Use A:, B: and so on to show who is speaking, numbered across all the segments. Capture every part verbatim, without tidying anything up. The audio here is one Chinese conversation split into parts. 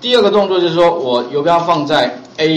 A: 第二个动作就是说我游标放在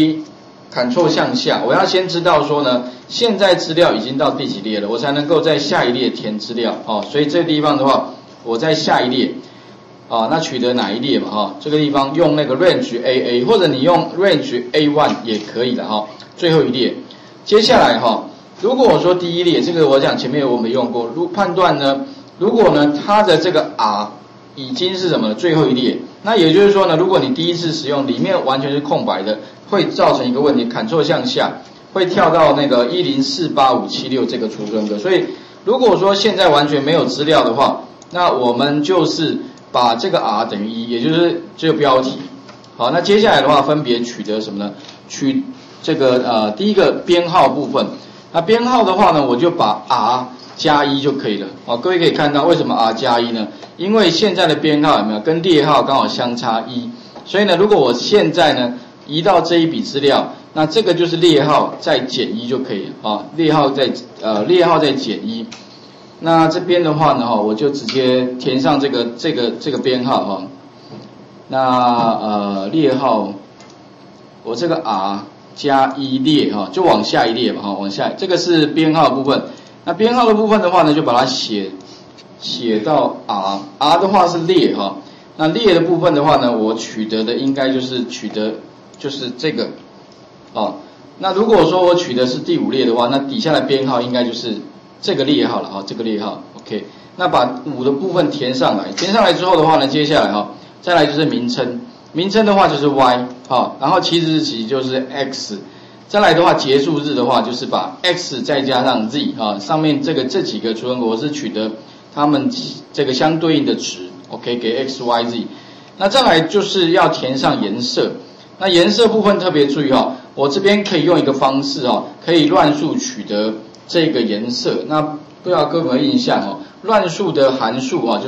A: A。Ctrl 向下，我要先知道说呢，现在资料已经到第几列了，我才能够在下一列填资料哦。所以这个地方的话，我在下一列啊，那取得哪一列嘛哈、哦？这个地方用那个 range A A， 或者你用 range A 一 也可以的哈、哦。最后一列，接下来哈、哦，如果我说第一列，这个我讲前面我们用过，如判断呢，如果呢它的这个 R 已经是什么最后一列，那也就是说呢，如果你第一次使用里面完全是空白的。会造成一个问题 ，Ctrl 向下会跳到那个一零四八五七六这个储存格。所以如果说现在完全没有资料的话，那我们就是把这个 R 等于一，也就是这个标题。好，那接下来的话分别取得什么呢？取这个呃第一个编号部分。那编号的话呢，我就把 R 加一就可以了。好，各位可以看到为什么 R 加一呢？因为现在的编号有没有跟列号刚好相差一，所以呢，如果我现在呢。移到这一笔资料，那这个就是列号再减一就可以了啊，列号再呃列号再减一。那这边的话呢哈，我就直接填上这个这个这个编号哈。那呃列号，我这个 R 加一列哈，就往下一列嘛哈，往下，这个是编号的部分。那编号的部分的话呢，就把它写写到 R，R 的话是列哈。那列的部分的话呢，我取得的应该就是取得。就是这个，哦，那如果说我取的是第五列的话，那底下的编号应该就是这个列号了哈、哦，这个列号 ，OK。那把五的部分填上来，填上来之后的话呢，接下来哈、哦，再来就是名称，名称的话就是 Y， 哈、哦，然后起始日期就是 X， 再来的话结束日的话就是把 X 再加上 Z 啊、哦，上面这个这几个储存格我是取得它们这个相对应的值 ，OK， 给 X Y Z。那再来就是要填上颜色。那颜色部分特别注意哈、哦，我这边可以用一个方式哦，可以乱数取得这个颜色。那不知道各位有没有印象哦？乱数的函数啊、哦，就是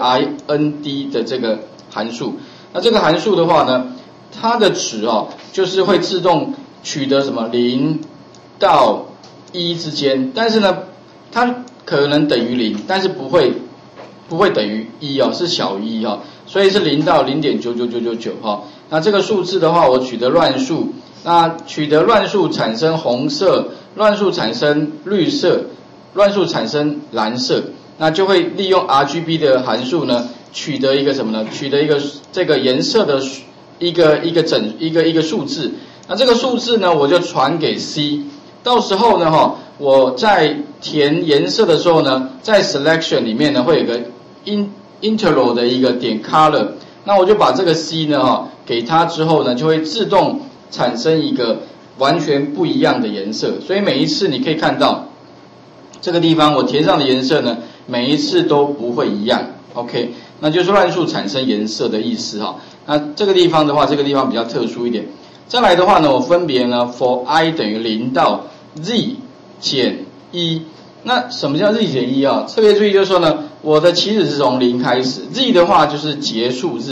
A: rind 的这个函数。那这个函数的话呢，它的值哦，就是会自动取得什么零到一之间，但是呢，它可能等于零，但是不会不会等于一哦，是小于一哦，所以是零到零点九九九九九哈。那这个数字的话，我取得乱数，那取得乱数产生红色，乱数产生绿色，乱数产生蓝色，那就会利用 R G B 的函数呢，取得一个什么呢？取得一个这个颜色的一个一个整一个一个数字。那这个数字呢，我就传给 C， 到时候呢，哈，我在填颜色的时候呢，在 selection 里面呢，会有个 in interval 的一个点 color。那我就把这个 C 呢哈给它之后呢，就会自动产生一个完全不一样的颜色。所以每一次你可以看到这个地方我填上的颜色呢，每一次都不会一样。OK， 那就是乱数产生颜色的意思哈。那这个地方的话，这个地方比较特殊一点。再来的话呢，我分别呢 for i 等于零到 z 减一。那什么叫 z 减一啊？特别注意就是说呢，我的起始是从零开始 ，z 的话就是结束日。